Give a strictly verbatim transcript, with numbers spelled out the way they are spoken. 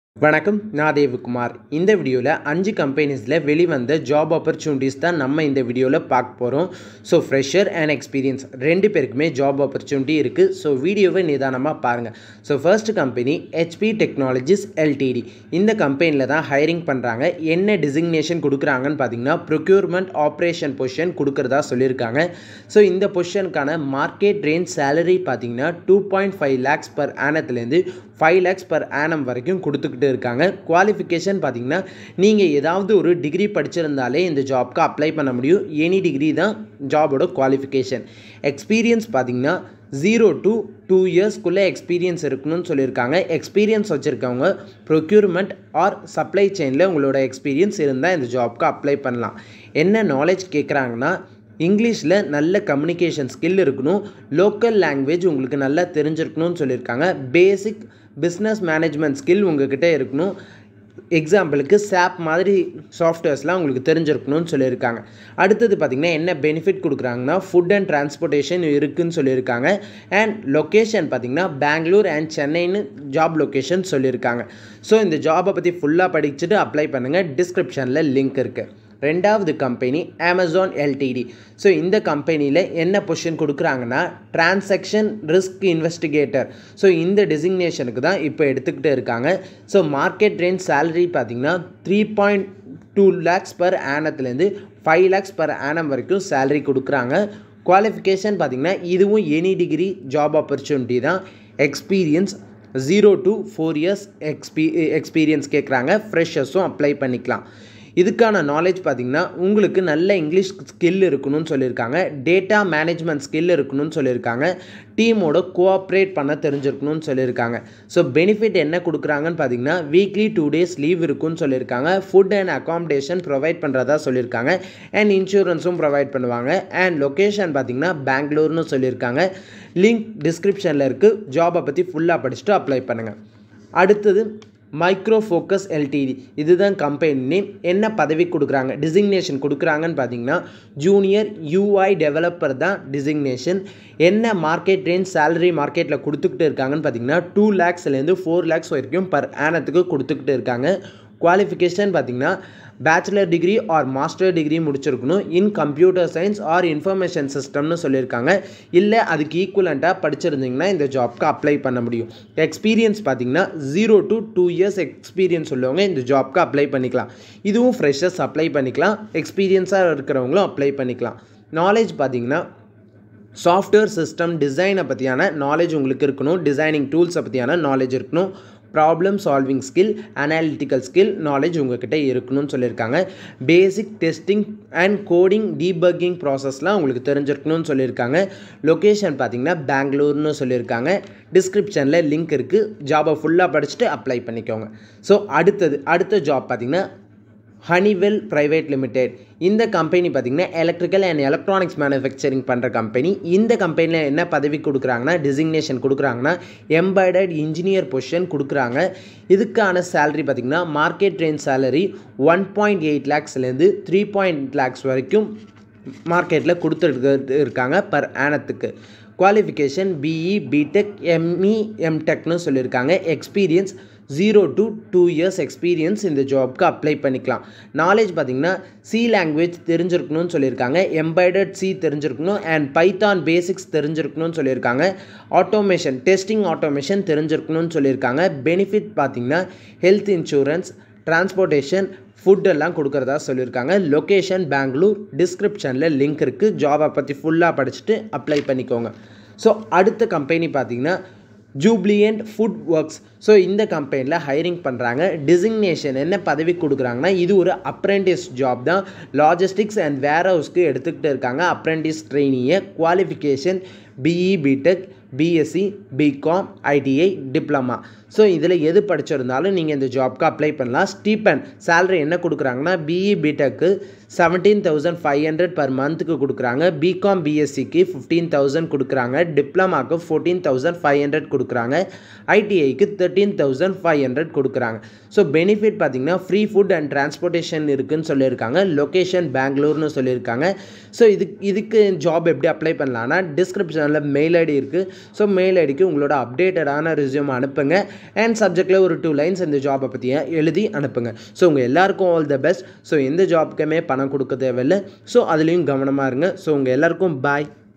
வணக்கம், நான் தேவகுமார். இந்த வீடியோவில் அஞ்சு கம்பெனிஸில் வெளிவந்த ஜாப் ஆப்பர்ச்சுனிட்டிஸ் தான் நம்ம இந்த வீடியோவில் பார்க்க போகிறோம். ஸோ ஃப்ரெஷர் அண்ட் எக்ஸ்பீரியன்ஸ் ரெண்டு பேருக்குமே ஜாப் ஆப்பர்ச்சுனிட்டி இருக்குது. ஸோ வீடியோவை நிதானமாக பாருங்கள். So first company HP technologies LTD. இந்த கம்பெனியில் தான் ஹைரிங் பண்ணுறாங்க. என்ன டிசிக்னேஷன் கொடுக்குறாங்கன்னு பார்த்தீங்கன்னா ப்ரொக்யூர்மெண்ட் ஆப்ரேஷன் பொசிஷன் கொடுக்குறதா சொல்லியிருக்காங்க. ஸோ இந்த பொசிஷனுக்கான மார்க்கெட் ரேஞ்ச் சேலரி பார்த்தீங்கன்னா two point five lakhs per ஆனத்துலேருந்து ஃபைவ் லேக்ஸ் பர் ஆனம் வரைக்கும் கொடுத்துக்கிட்டு இருக்காங்க. குவாலிஃபிகேஷன் பார்த்தீங்கன்னா நீங்கள் ஏதாவது ஒரு டிகிரி படிச்சிருந்தாலே இந்த ஜாப்க்கு அப்ளை பண்ண முடியும். எனி டிகிரி தான் ஜாபோட குவாலிஃபிகேஷன். எக்ஸ்பீரியன்ஸ் பார்த்தீங்கன்னா ஜீரோ டு டூ இயர்ஸ்க்குள்ளே எக்ஸ்பீரியன்ஸ் இருக்கணும்னு சொல்லியிருக்காங்க. எக்ஸ்பீரியன்ஸ் வச்சுருக்கவங்க ப்ரொக்யூர்மெண்ட் ஆர் சப்ளை செயினில் உங்களோட எக்ஸ்பீரியன்ஸ் இருந்தால் இந்த ஜாப்க்கு அப்ளை பண்ணலாம். என்ன நாலேஜ் கேட்குறாங்கன்னா இங்கிலீஷில் நல்ல கம்யூனிகேஷன் ஸ்கில் இருக்கணும், லோக்கல் லாங்குவேஜ் உங்களுக்கு நல்லா தெரிஞ்சிருக்கணும்னு சொல்லியிருக்காங்க. பேசிக் பிஸ்னஸ் மேனேஜ்மெண்ட் ஸ்கில் உங்கள்கிட்ட இருக்கணும். எக்ஸாம்பிளுக்கு சாப் மாதிரி சாஃப்ட்வேர்ஸ்லாம் உங்களுக்கு தெரிஞ்சிருக்கணும்னு சொல்லியிருக்காங்க. அடுத்தது பார்த்திங்கன்னா என்ன பெனிஃபிட் கொடுக்குறாங்கன்னா ஃபுட் அண்ட் டிரான்ஸ்போர்ட்டேஷன் இருக்குதுன்னு சொல்லியிருக்காங்க. அண்ட் லொக்கேஷன் பார்த்திங்கன்னா பெங்களூர் அண்ட் சென்னைன்னு ஜாப் லொக்கேஷன் சொல்லியிருக்காங்க. ஸோ இந்த ஜாபை பற்றி ஃபுல்லாக படிச்சுட்டு அப்ளை பண்ணுங்கள். டிஸ்கிரிப்ஷனில் லிங்க் இருக்குது. ரெண்டாவது கம்பெனி அமேசான் எல்டிடி. ஸோ இந்த கம்பெனியில் என்ன பொசிஷன் கொடுக்குறாங்கன்னா டிரான்சாக்ஷன் ரிஸ்க் இன்வெஸ்டிகேட்டர். ஸோ இந்த டெசிக்னேஷனுக்கு தான் இப்போ எடுத்துக்கிட்டு இருக்காங்க. ஸோ மார்க்கெட் ரேஞ்ச் சேலரி பார்த்திங்கன்னா three point two lakhs per ஆனத்துலேருந்து ஃபைவ் லேக்ஸ் பர் ஆனம் வரைக்கும் சேலரி கொடுக்குறாங்க. குவாலிஃபிகேஷன் பார்த்திங்கன்னா இதுவும் எனி டிகிரி ஜாப் ஆப்பர்ச்சுனிட்டி தான். Experience zero to four years exp experience கேட்குறாங்க. ஃப்ரெஷர்ஸும் அப்ளை பண்ணிக்கலாம். இதுக்கான நாலேஜ் பார்த்திங்கன்னா உங்களுக்கு நல்ல இங்கிலீஷ் ஸ்கில் இருக்கணும்னு சொல்லியிருக்காங்க. டேட்டா மேனேஜ்மெண்ட் ஸ்கில் இருக்கணும்னு சொல்லியிருக்காங்க. டீமோட கோஆப்ரேட் பண்ண தெரிஞ்சிருக்கணும்னு சொல்லியிருக்காங்க. ஸோ பெனிஃபிட் என்ன கொடுக்குறாங்கன்னு பார்த்தீங்கன்னா வீக்லி டூ டேஸ் லீவ் இருக்குன்னு சொல்லியிருக்காங்க. ஃபுட் அண்ட் அகாமடேஷன் ப்ரொவைட் பண்ணுறதா சொல்லியிருக்காங்க. அண்ட் இன்சூரன்ஸும் ப்ரொவைட் பண்ணுவாங்க. அண்ட் லொக்கேஷன் பார்த்திங்கன்னா பெங்களூர்னு சொல்லியிருக்காங்க. லிங்க் டிஸ்கிரிப்ஷனில் இருக்குது. ஜாபை பற்றி ஃபுல்லாக படிச்சுட்டு அப்ளை பண்ணுங்கள். அடுத்தது மைக்ரோ ஃபோக்கஸ் எல்டிடி. இதுதான் கம்பெனி நேம். என்ன பதவி கொடுக்குறாங்க டிசிக்னேஷன் கொடுக்குறாங்கன்னு பார்த்தீங்கன்னா ஜூனியர் யூஐ டெவலப்பர் தான் டிசிக்னேஷன். என்ன மார்க்கெட் ரேஞ்ச் சேலரி மார்க்கெட்டில் கொடுத்துக்கிட்டு இருக்காங்கன்னு பார்த்தீங்கன்னா டூ லேக்ஸ்லேருந்து ஃபோர் லேக்ஸ் வரைக்கும் பர் ஆனத்துக்கு கொடுத்துக்கிட்டு இருக்காங்க. குவாலிஃபிகேஷன் பார்த்திங்கன்னா bachelor degree or master degree முடிச்சிருக்கணும் in computer science or information சிஸ்டம்னு சொல்லியிருக்காங்க. இல்லை அதுக்கு ஈக்குவலண்ட்டாக படிச்சிருந்தீங்கன்னா இந்த ஜாப்க்கு அப்ளை பண்ண முடியும். எக்ஸ்பீரியன்ஸ் பார்த்திங்கன்னா zero to two years experience உள்ளவங்க இந்த ஜாப்க்கு அப்ளை பண்ணிக்கலாம். இதுவும் ஃப்ரெஷர்ஸ் அப்ளை பண்ணிக்கலாம். எக்ஸ்பீரியன்ஸாக இருக்கிறவங்களும் அப்ளை பண்ணிக்கலாம். நாலேஜ் பார்த்திங்கன்னா சாஃப்ட்வேர் சிஸ்டம் டிசைனை பற்றியான நாலேஜ் உங்களுக்கு இருக்கணும். டிசைனிங் டூல்ஸை பற்றியான நாலேஜ் இருக்கணும். Problem solving skill, analytical skill knowledge உங்கள்கிட்ட இருக்கணும்னு சொல்லியிருக்காங்க. Basic testing and coding debugging ப்ராசஸ்லாம் உங்களுக்கு தெரிஞ்சிருக்கணும்னு சொல்லியிருக்காங்க. லொக்கேஷன் பார்த்திங்கன்னா பெங்களூர்னு சொல்லியிருக்காங்க. டிஸ்கிரிப்ஷனில் லிங்க் இருக்குது. ஜாபை ஃபுல்லாக படிச்சுட்டு அப்ளை பண்ணிக்கோங்க. ஸோ அடுத்தது அடுத்த ஜாப் பார்த்திங்கன்னா ஹனிவெல் பிரைவேட் லிமிடெட். இந்த கம்பெனி பார்த்திங்கன்னா எலக்ட்ரிக்கல் அண்ட் எலக்ட்ரானிக்ஸ் மேனுஃபேக்சரிங் பண்ணுற கம்பெனி. இந்த கம்பெனியில் என்ன பதவி கொடுக்குறாங்கன்னா டிசிக்னேஷன் கொடுக்குறாங்கன்னா எம்பைடட் இன்ஜினியர் பொசிஷன் கொடுக்குறாங்க. இதுக்கான சேலரி பார்த்திங்கன்னா market range salary one point eight லேக்ஸ்லேருந்து த்ரீ பாயிண்ட் லேக்ஸ் வரைக்கும் மார்க்கெட்டில் கொடுத்துட்டு இருக்காங்க பர் ஆனத்துக்கு. குவாலிஃபிகேஷன் பிஇ பிடெக் எம்இ எம்டெக்னு சொல்லியிருக்காங்க. Experience zero to two years experience இந்த ஜாப்க்கு அப்ளை பண்ணிக்கலாம். நாலேஜ் பார்த்திங்கன்னா சி லாங்குவேஜ் தெரிஞ்சிருக்கணும்னு சொல்லியிருக்காங்க. எம்பைடட் சி தெரிஞ்சிருக்கணும் அண்ட் பைத்தான் பேசிக்ஸ் தெரிஞ்சிருக்கணும்னு சொல்லியிருக்காங்க. ஆட்டோமேஷன் டெஸ்டிங் ஆட்டோமேஷன் தெரிஞ்சிருக்கணும்னு சொல்லியிருக்காங்க. பெனிஃபிட் பார்த்திங்கன்னா ஹெல்த் இன்சூரன்ஸ், டிரான்ஸ்போர்ட்டேஷன், ஃபுட் எல்லாம் கொடுக்குறதா சொல்லியிருக்காங்க. லொக்கேஷன் பெங்களூர். டிஸ்கிரிப்ஷனில் லிங்க் இருக்குது. ஜாபை பற்றி ஃபுல்லாக படிச்சுட்டு அப்ளை பண்ணிக்கோங்க. ஸோ அடுத்த கம்பெனி பார்த்திங்கன்னா ஜூப்ளியன்ட் ஃபுட் ஒர்க்ஸ். ஸோ இந்த கம்பெனியில் ஹைரிங் பண்ணுறாங்க. டிசிக்னேஷன் என்ன பதவி கொடுக்குறாங்கன்னா இது ஒரு அப்ரெண்டிஸ் ஜாப் தான். லாஜிஸ்டிக்ஸ் அண்ட் வேர் ஹவுஸ்க்கு எடுத்துக்கிட்டு இருக்காங்க அப்ரெண்டிஸ் ட்ரெயினியை. Qualification BE BTech BSc BCom ITI diploma. So இதில் எது படிச்சிருந்தாலும் நீங்கள் இந்த ஜாப்க்கு அப்ளை பண்ணலாம். ஸ்டீபன் சேலரி என்ன கொடுக்குறாங்கன்னா பிஇ பிடெக்கு seventeen thousand five hundred per மந்த்துக்கு கொடுக்குறாங்க. பிகாம் பிஎஸ்சிக்கு ஃபிஃப்டீன் தௌசண்ட் கொடுக்குறாங்க. டிப்ளமாக்கு ஃபோர்டீன் தௌசண்ட் ஃபைவ் ஹண்ட்ரட் கொடுக்குறாங்க. ஐடிஐக்கு தேர்ட்டீன் தௌசண்ட் ஃபைவ் ஹண்ட்ரட் கொடுக்குறாங்க. ஸோ பெனிஃபிட் பார்த்திங்கன்னா ஃப்ரீ ஃபுட் அண்ட் டிரான்ஸ்போர்ட்டேஷன் இருக்குதுன்னு சொல்லியிருக்காங்க. லொக்கேஷன் பெங்களூர்னு சொல்லியிருக்காங்க. ஸோ இதுக்கு இதுக்கு ஜாப் எப்படி அப்ளை பண்ணலான்னா டிஸ்கிரிப்ஷனில் மெயில் ஐடி இருக்குது. ஸோ மெயில் ஐடிக்கு உங்களோட அப்டேட்டடான ரெஸ்யூம் அனுப்புங்க. அண்ட் சப்ஜெக்டில் ஒரு டூ லைன்ஸ் இந்த ஜாபை பற்றிய எழுதி அனுப்புங்க. ஸோ உங்கள் எல்லாருக்கும் ஆல் த பெஸ்ட். ஸோ எந்த ஜாப்க்குமே பணம் கொடுக்க தேவையில்லை. ஸோ அதுலேயும் கவனமாக இருங்க. ஸோ உங்கள் எல்லாருக்கும் பாய்.